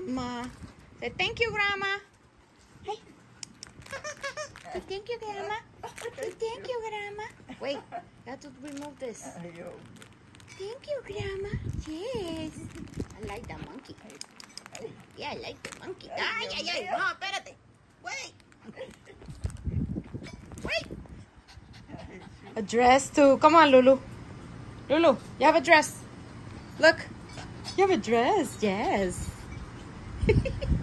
Grandma. Say thank you, Grandma. Hey. Say thank you, Grandma. Say thank you, Grandma. Wait, you have to remove this. Thank you, Grandma. Yes. I like the monkey. Yeah, I like the monkey. Ay, ay, ay. No, espérate. Wait. Wait. A dress too. Come on, Lulu. Lulu, you have a dress. Look. You have a dress. Yes.